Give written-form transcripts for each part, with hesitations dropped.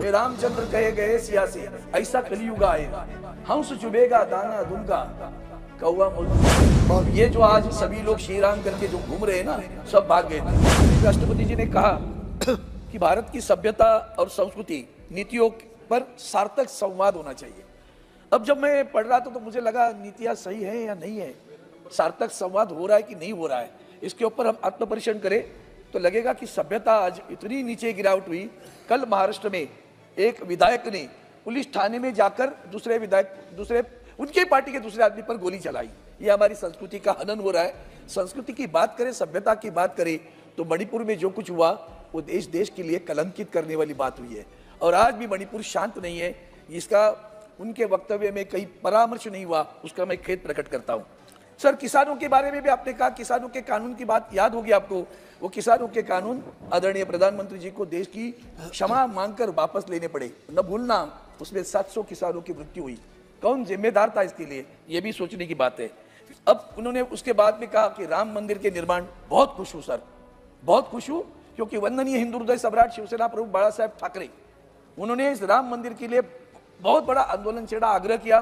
वे रामचंद्र कहे गए सिया से, ऐसा कलयुग आएगा, हंस चुभेगा दाना दूंगा, कौवा मोती। ये जो आज सभी लोग श्री राम करके जो घूम रहे हैं ना, सब भाग गए थे। राष्ट्रपति जी ने कहा कि भारत की सभ्यता और संस्कृति नीतियों पर सार्थक संवाद होना चाहिए। अब जब मैं पढ़ रहा था तो मुझे लगा नीतियां सही है या नहीं है, सार्थक संवाद हो रहा है कि नहीं हो रहा है, इसके ऊपर हम आत्मपरीक्षण करें तो लगेगा कि सभ्यता आज इतनी नीचे गिरावट हुई। कल महाराष्ट्र में एक विधायक ने पुलिस थाने में जाकर दूसरे उनकी पार्टी के दूसरे आदमी पर गोली चलाई। ये हमारी संस्कृति का हनन हो रहा है। संस्कृति की बात करें, सभ्यता की बात करें तो मणिपुर में जो कुछ हुआ वो देश के लिए कलंकित करने वाली बात हुई है। और आज भी मणिपुर शांत नहीं है, इसका उनके वक्तव्य में कहीं परामर्श नहीं हुआ, उसका मैं खेद प्रकट करता हूं। सर, किसानों के बारे में भी आपने कहा, किसानों के कानून की बात याद होगी आपको। वो किसानों के कानून आदरणीय प्रधानमंत्री जी को देश की क्षमा मांगकर वापस लेने पड़े। न भूलना, उसमें 700 किसानों की मृत्यु हुई। कौन जिम्मेदार था इसके लिए, ये भी सोचने की बात है। अब उन्होंने उसके बाद में कहा कि राम मंदिर के निर्माण, बहुत खुश हूं सर, बहुत खुश हूं, क्योंकि वंदनीय हिंदू हृदय सम्राट शिवसेना प्रमुख बाला साहेब ठाकरे, उन्होंने इस राम मंदिर के लिए बहुत बड़ा आंदोलन छेड़ा, आग्रह किया।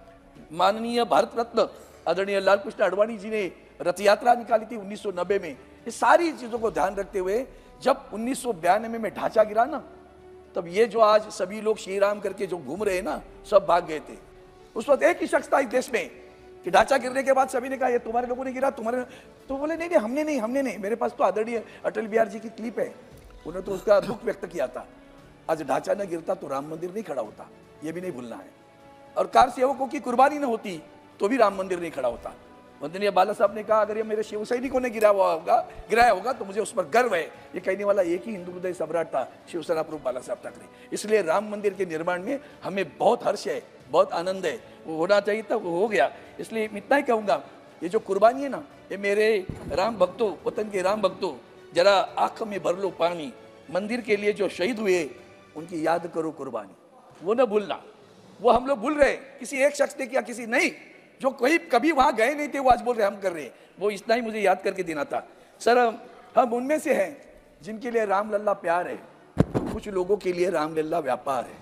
माननीय भारत रत्न आदरणीय लाल कृष्ण आडवाणी जी ने रथ यात्रा निकाली थी 1990 में। ये सारी चीजों को ध्यान रखते हुए जब 1992 में ढांचा गिरा ना, तब ये जो आज सभी लोग श्री राम करके जो घूम रहे हैं ना, सब भाग गए थे। उस वक्त एक ही शख्स था इस देश में कि ढांचा गिरने के बाद सभी ने कहा ये तुम्हारे लोगों ने गिरा, तुम्हारे, तो बोले नहीं हमने नहीं। मेरे पास तो आदरणीय अटल बिहारी जी की क्लिप है, उन्होंने तो उसका दुख व्यक्त किया था। आज ढांचा न गिरता तो राम मंदिर नहीं खड़ा होता, ये भी नहीं भूलना है। और कार सेवकों की कुर्बानी न होती तो भी राम मंदिर नहीं खड़ा होता। वंदनीय बाला साहब ने कहा अगर ये मेरे शिव सैनिकों ने गिराया होगा तो मुझे उस पर गर्व है। ये कहने वाला एक ही हिंदू हृदय सम्राट था, शिवसेना प्रमुख बाला साहब ठाकरे। इसलिए राम मंदिर के निर्माण में हमें बहुत हर्ष है, बहुत आनंद है। वो होना चाहिए था, वो हो गया। इसलिए इतना ही कहूंगा, ये जो कुर्बानी है ना, ये मेरे राम भक्तों, वतन के राम भक्तों, जरा आंख में भर लो पानी। मंदिर के लिए जो शहीद हुए उनकी याद करो कुर्बानी, वो न भूलना। वो हम लोग भूल रहे, किसी एक शख्स ने किया, किसी नहीं, जो कोई कभी वहां गए नहीं थे वो आज बोल रहे हम कर रहे हैं। वो इतना ही मुझे याद करके देना था। सर, हम उनमें से हैं जिनके लिए राम लल्ला प्यार है, कुछ लोगों के लिए राम लल्ला व्यापार है।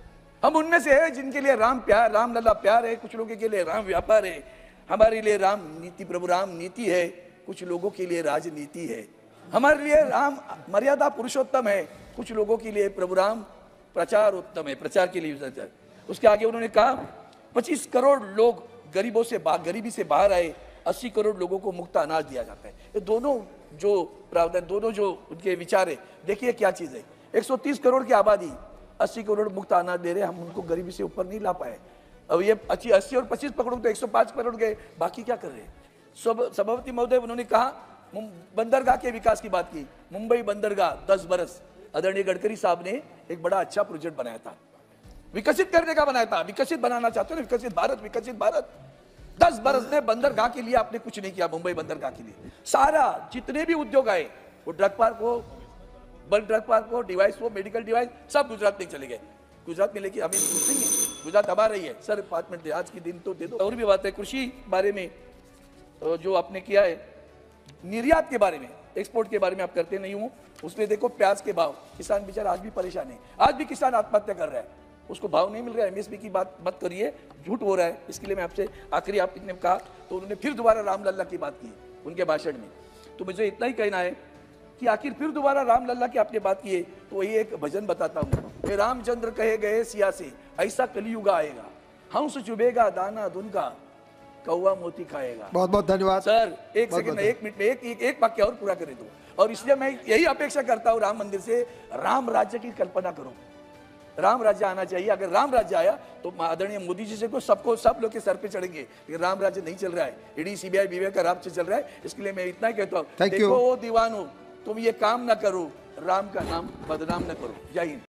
हम उनमें से हैं जिनके लिए राम लल्ला प्यार है, कुछ लोगों के लिए राम व्यापार है। हमारे लिए राम नीति, प्रभु राम नीति है, कुछ लोगों के लिए राजनीति है। हमारे लिए राम मर्यादा पुरुषोत्तम है, कुछ लोगों के लिए प्रभु राम प्रचार उत्तम है, प्रचार के लिए। उसके आगे उन्होंने कहा 25 करोड़ लोग गरीबी से बाहर आए, 80 करोड़ लोगों को मुफ्त अनाज दिया जाता है। ये दोनों जो प्रावधान, दोनों जो उनके विचार है, देखिए क्या चीज है। 130 करोड़ की आबादी, 80 करोड़ मुफ्त अनाज दे रहे, हम उनको गरीबी से ऊपर नहीं ला पाए। अब ये 80 और 25 पकड़ो तो 105 करोड़ गए, बाकी क्या कर रहे हैं। सभापति महोदय, उन्होंने कहा बंदरगाह के विकास की बात की। मुंबई बंदरगाह 10 बरस, आदरणीय गडकरी साहब ने एक बड़ा अच्छा प्रोजेक्ट बनाया था, विकसित करने का बनाया था। विकसित बनाना चाहते हो ना, विकसित भारत। 10 बरस में बंदरगाह के लिए आपने कुछ नहीं किया। मुंबई बंदरगाह के लिए सारा जितने भी उद्योग आए, वो ड्रग पार्क हो, डिवाइस हो, मेडिकल डिवाइस, सब गुजरात में चले गए। गुजरात में लेके हमें कुछ नहीं है, गुजरात हमारा ही है। सर 5 मिनट आज के दिन तो दे दो। और भी बात है कृषि बारे में जो आपने किया है, निर्यात के बारे में, एक्सपोर्ट के बारे में आप करते नहीं हो। उसमें देखो प्याज के भाव, किसान बेचारा आज भी परेशान है। आज भी किसान आत्महत्या कर रहा है, उसको भाव नहीं मिल रहा है। एमएसपी की बात मत करिए, झूठ हो रहा है। इसके लिए मैं आपसे आखिरी, आपने कहा तो उन्होंने फिर दोबारा राम लल्ला की बात की उनके भाषण में। तो मुझे इतना ही कहना है कि आखिर फिर दोबारा राम लल्ला की आपने बात की है, तो वही एक भजन बताता हूँ। वे रामचंद्र कहे गए सिया से, ऐसा कलयुग आएगा, हंस चुभेगा दाना दूंगा, कौवा मोती खाएगा। बहुत बहुत धन्यवाद सर। एक सेकंड, 1 मिनट में एक वाक्य और पूरा करे दो। और इसलिए मैं यही अपेक्षा करता हूँ राम मंदिर से, राम राज्य की कल्पना करो। राम राज्य आना चाहिए। अगर राम राज्य आया तो आदरणीय मोदी जी से को सब लोग के सर पे चढ़ेंगे। लेकिन राम राज्य नहीं चल रहा है, ईडी सीबीआई विवेक का राज्य चल रहा है। इसके लिए मैं इतना ही कहता हूँ, देखो दीवानो, तुम ये काम ना करो, राम का नाम बदनाम न करो। जय हिंद।